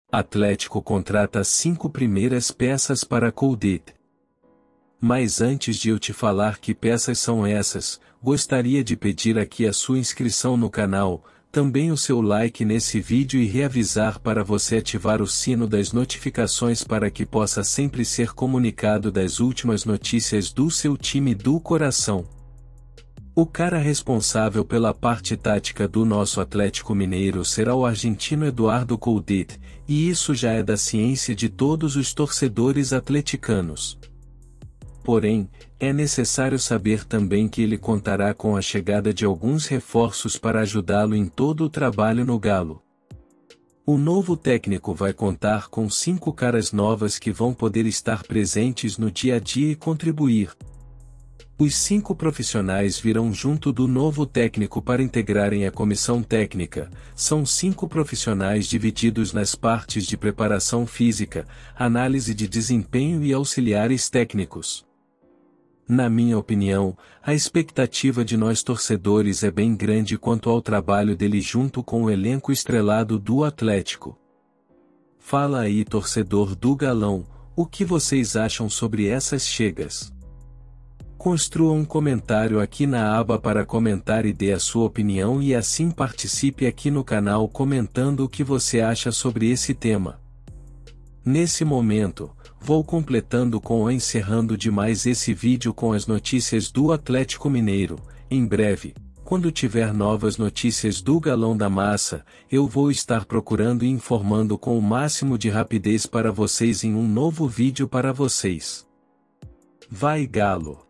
Atlético contrata 5 primeiras peças para Coldit. Mas antes de eu te falar que peças são essas, gostaria de pedir aqui a sua inscrição no canal, também o seu like nesse vídeo e reavisar para você ativar o sino das notificações para que possa sempre ser comunicado das últimas notícias do seu time do coração. O cara responsável pela parte tática do nosso Atlético Mineiro será o argentino Eduardo Coldit, e isso já é da ciência de todos os torcedores atleticanos. Porém, é necessário saber também que ele contará com a chegada de alguns reforços para ajudá-lo em todo o trabalho no Galo. O novo técnico vai contar com 5 caras novas que vão poder estar presentes no dia a dia e contribuir. Os 5 profissionais virão junto do novo técnico para integrarem a comissão técnica. São 5 profissionais divididos nas partes de preparação física, análise de desempenho e auxiliares técnicos. Na minha opinião, a expectativa de nós torcedores é bem grande quanto ao trabalho dele junto com o elenco estrelado do Atlético. Fala aí, torcedor do Galão, o que vocês acham sobre essas chegas? Construa um comentário aqui na aba para comentar e dê a sua opinião e assim participe aqui no canal comentando o que você acha sobre esse tema. Nesse momento, vou completando com ou encerrando demais esse vídeo com as notícias do Atlético Mineiro. Em breve, quando tiver novas notícias do Galão da Massa, eu vou estar procurando e informando com o máximo de rapidez para vocês em um novo vídeo para vocês. Vai Galo!